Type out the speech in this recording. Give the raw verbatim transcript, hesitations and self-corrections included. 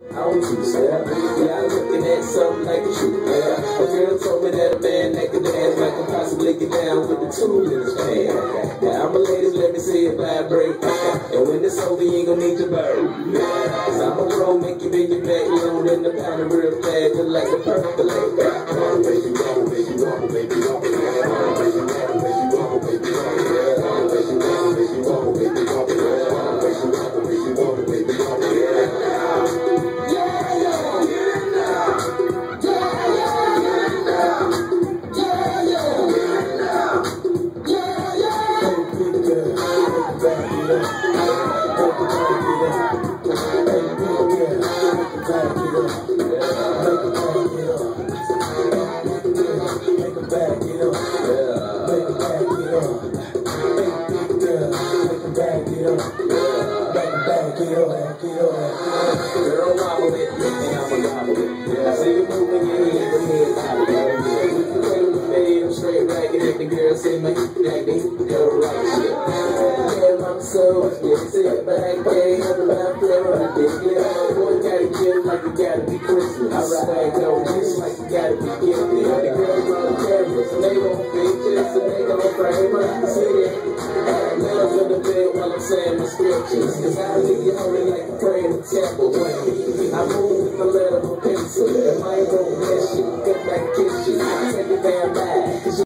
I want you to say that. Yeah, I'm looking at something like a truth. Yeah, a girl told me that a man that could dance like can possibly get down with the tool in his hand. Yeah, I'm a ladies, let me see it vibrate. And when it's over, you ain't gonna need to burn. Yeah, cause I'm a pro, make you bend your back low, then the pound real fast, just like a percolate. Come on, baby, roll, baby, roll, baby, roll, baby, roll, baby, roll, baby, roll, baby, roll, baby, roll, baby, roll, baby, roll, baby, roll, baby, roll, baby, roll, baby, roll. I move with the letter of a pencil. If I ain't gonna miss you, get back, kiss you. Take your damn back.